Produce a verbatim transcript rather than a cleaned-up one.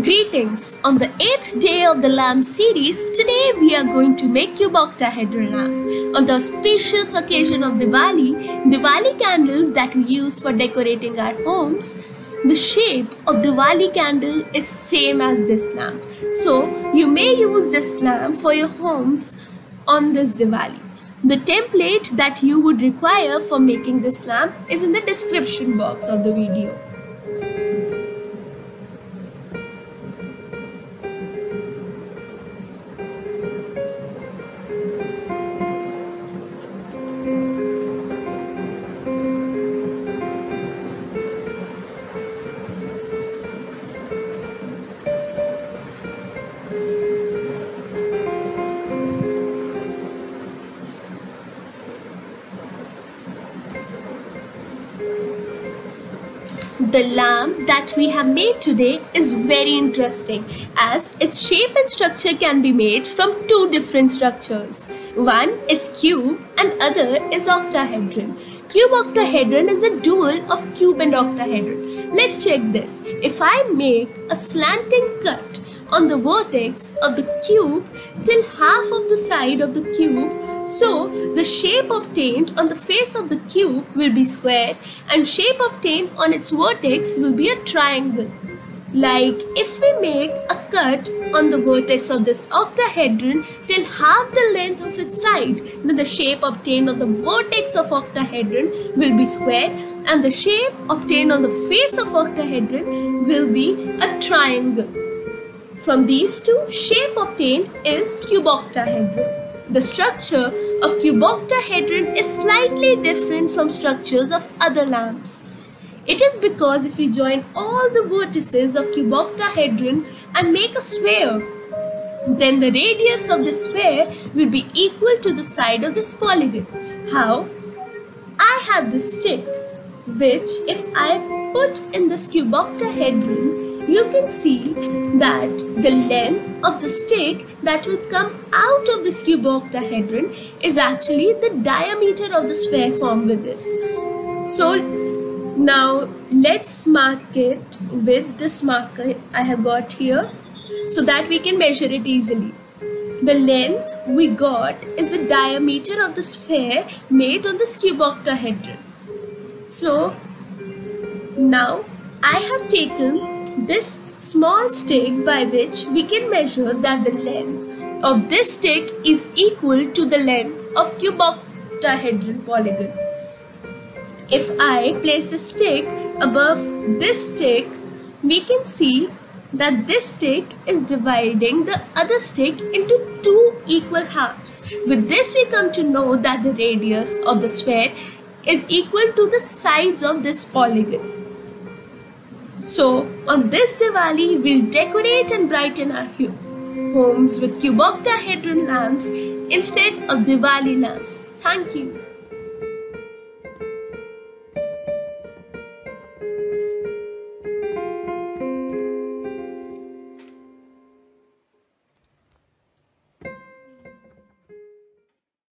Greetings! On the eighth day of the lamp series, today we are going to make cube octahedral lamp. On the auspicious occasion of Diwali, Diwali candles that we use for decorating our homes, the shape of Diwali candle is same as this lamp. So you may use this lamp for your homes on this Diwali. The template that you would require for making this lamp is in the description box of the video. The lamp that we have made today is very interesting as its shape and structure can be made from two different structures. One is cube and other is octahedron. Cube octahedron is a dual of cube and octahedron. Let's check this. If I make a slanting cut on the vertex of the cube till half of the side of the cube, so the shape obtained on the face of the cube will be square and shape obtained on its vertex will be a triangle. Like if we make a cut on the vertex of this octahedron till half the length of its side, then the shape obtained on the vertex of octahedron will be square and the shape obtained on the face of octahedron will be a triangle. From these two, shape obtained is cube octahedron. The structure of cube octahedron is slightly different from structures of other lamps. It is because if we join all the vertices of cube octahedron and make a sphere, then the radius of the sphere will be equal to the side of this polygon. How? I have this stick which if I put in this cube octahedron, you can see that the length of the stick that will come out of this cube octahedron is actually the diameter of the sphere formed with this. So now let's mark it with this marker I have got here so that we can measure it easily. The length we got is the diameter of the sphere made on this cube octahedron. So now I have taken this small stick by which we can measure that the length of this stick is equal to the length of cube octahedron polygon. If I place the stick above this stick, we can see that this stick is dividing the other stick into two equal halves. With this we come to know that the radius of the sphere is equal to the sides of this polygon. So on this Diwali, we'll decorate and brighten our homes with cube octahedron lamps instead of Diwali lamps. Thank you.